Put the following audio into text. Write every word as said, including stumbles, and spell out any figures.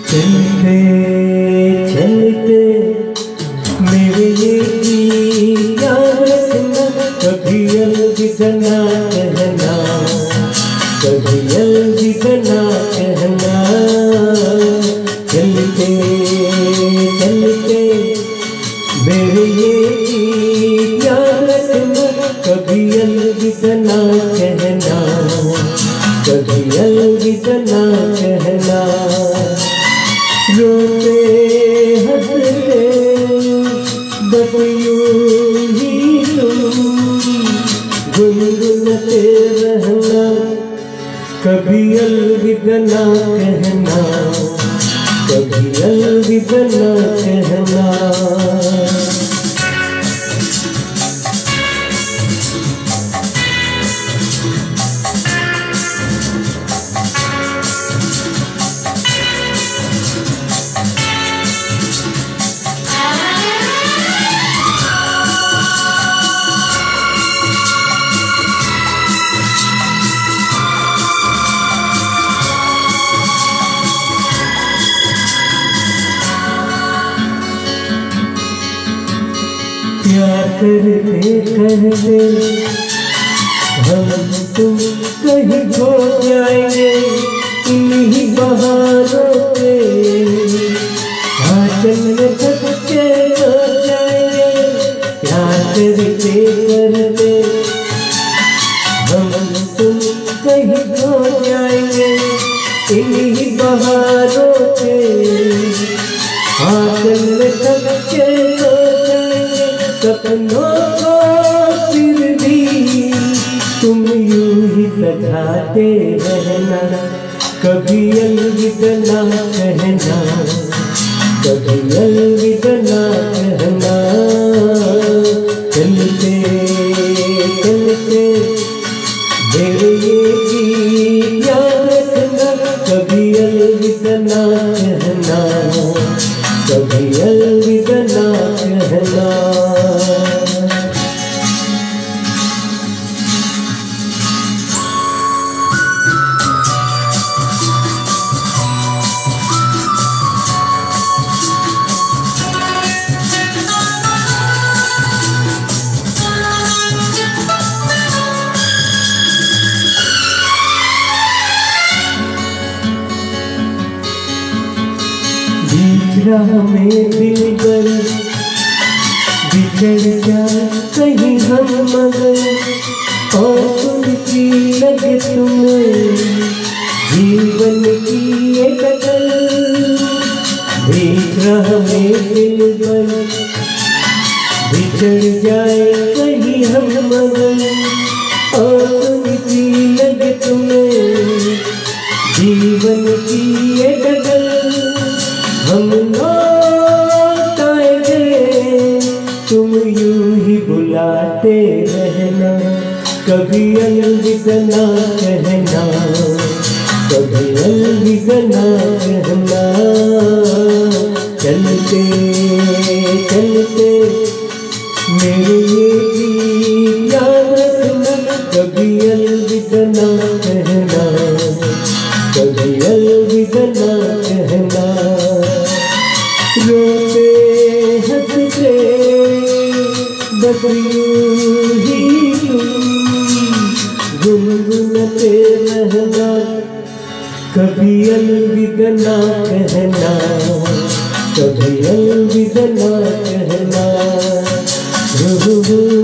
चलते चलते मेरे ये गीत याद रखना, कभी अलविदा ना कहना, कभी अलविदा ना कहना। चलते चलते मेरे ये गीत याद रखना, कभी अलविदा ना कहना, कभी अलविदा ना कहना। रोते हंसते बस यूं ही तुम गुनगुनाते रहना, कभी अलविदा ना कहना, कभी अलविदा ना कहना। प्यार करते करते हम तुम कहीं खो जाएंगे, इन्हीं बहारों पे आंचल में थके हो जाएंगे। प्यार करते करते हम तुम कहीं खो जाएंगे, इन्हीं बहारों पे आंचल में थके हो जाएंगे। सपनों को फिर भी तुम यूं ही सजाते रहना, कभी अलविदा ना कहना, कभी अलविदा ना कहना। चलते चलते मेरे ये गीत याद रखना, कभी अलविदा ना कहना, कभी अलविदा ना कहना। राह में दिल पर बिछड़ जाए कहीं हम मगर, और सुनती लगे तुम्हें जीवन की ये कदर। बीच राह में दिल पर बिछड़ जाए कहीं हम मगर, और सुनती लगे तुम्हें जीवन की ये कदर। हम लौट आएंगे तुम यूं ही बुलाते रहना, कभी अलविदा ना कहना, कभी अलविदा ना कहना। चलते चलते मेरे ये गीत याद रखना, कभी अलविदा ना कहना, कभी अलविदा ना कहना। रोते हंसते बस यूं ही तुम गुनगुनाते रहना, कभी अलविदा ना कहना, कभी अलविदा ना कहना।